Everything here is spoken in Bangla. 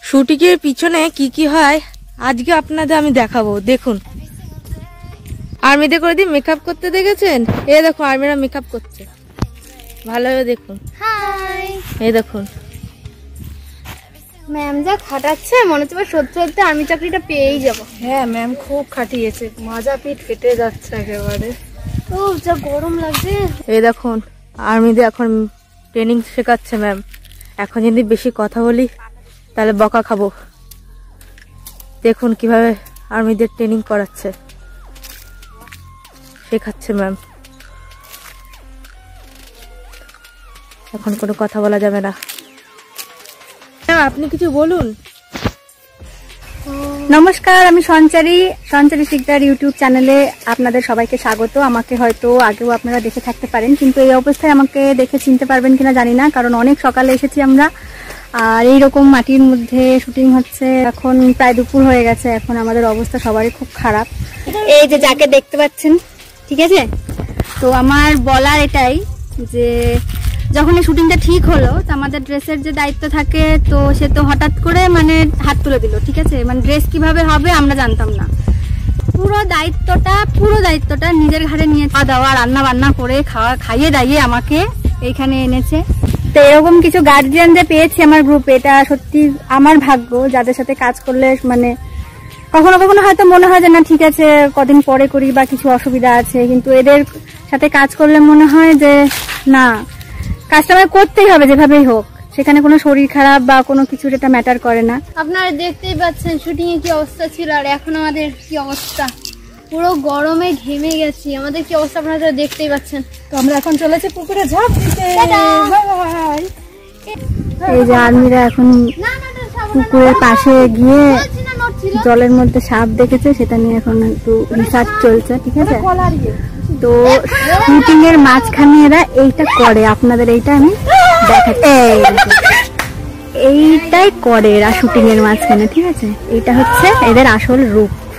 শুটিংয়ের পিছনে কি কি হয় আজকে আপনাদের আমি দেখাবো। দেখুন, আর্মিদের করে দিয়ে মেকআপ করতে দেখেছেন? এই দেখুন, আর্মিরা মেকআপ করছে, ভালোভাবে দেখুন। এই দেখুন, ম্যাম যা খাটাচ্ছে মনে হচ্ছে সত্যি সত্যি আর্মি চাকরিটা পেয়েই যাবো। হ্যাঁ ম্যাম খুব খাটিয়েছে, মাজা পিঠ ফেটে যাচ্ছে একেবারে। ও যা গরম লাগছে। এই দেখুন, আর্মিদের এখন ট্রেনিং শেখাচ্ছে ম্যাম। এখন যদি বেশি কথা বলি তাহলে বকা খাবো। দেখুন কিভাবে আর্মিদের ট্রেনিং করাচ্ছে, শেখাচ্ছে ম্যাম। এখন কোনো কথা বলা যাবে না। আপনি কিছু বলুন। নমস্কার, আমি সঞ্চারী শিকদার ইউটিউব চ্যানেলে আপনাদের সবাইকে স্বাগত। আমাকে হয়তো আগেও আপনারা দেখে থাকতে পারেন, কিন্তু এই অবস্থায় আমাকে দেখে চিনতে পারবেন কিনা জানি না, কারণ অনেক সকালে এসেছি আমরা, আর এইরকম মাটির মধ্যে শুটিং হচ্ছে। এখন প্রায় দুপুর হয়ে গেছে, এখন আমাদের অবস্থা সবারই খুব খারাপ। এই যে যাকে দেখতে পাচ্ছেন, ঠিক আছে, তো আমার বলার এটাই যে যখন এই শুটিংটা ঠিক হলো, তো আমাদের ড্রেসের যে দায়িত্ব থাকে, তো সে তো হঠাৎ করে মানে হাত তুলে দিল, ঠিক আছে। মানে ড্রেস কিভাবে হবে আমরা জানতাম না। পুরো দায়িত্বটা নিজের ঘাড়ে নিয়ে খাওয়া দাওয়া রান্না বান্না করে খাইয়ে দাইয়ে আমাকে এইখানে এনেছে। তো এরকম কিছু গার্জিয়ান যে পেয়েছি আমার গ্রুপে, এটা সত্যি আমার ভাগ্য। যাদের সাথে কাজ করলে মানে কখনো কখনো হয়তো মনে হয় যে না ঠিক আছে কদিন পরে করি বা কিছু অসুবিধা আছে, কিন্তু এদের সাথে কাজ করলে মনে হয় যে না, কাজটা আমাকে করতেই হবে যেভাবেই হোক, সেখানে কোনো শরীর খারাপ বা কোনো কিছু এটা ম্যাটার করে না। আপনারা দেখতেই পাচ্ছেন শুটিং এ কি অবস্থা ছিল, আর এখন আমাদের কি অবস্থা। পুরো গরমে ঘেমে গেছি, আমাদের কি অবস্থা আপনারা দেখতেই পাচ্ছেন। তো আমরা এখন চলেছি পুকুরে ঝাঁপ দিতে। এই যে আর্মিরা এখন পুকুরের পাশে গিয়ে জলের মধ্যে সাপ দেখেছে, সেটা নিয়ে এখন একটু রিসার্চ চলছে, ঠিক আছে। তো শুটিং এর মাঝখানে এরা এইটা করে, আপনাদের এইটা আমি দেখাচ্ছি। এইটাই করে এরা শুটিং এর মাঝখানে, ঠিক আছে। এইটা হচ্ছে এদের আসল রূপ।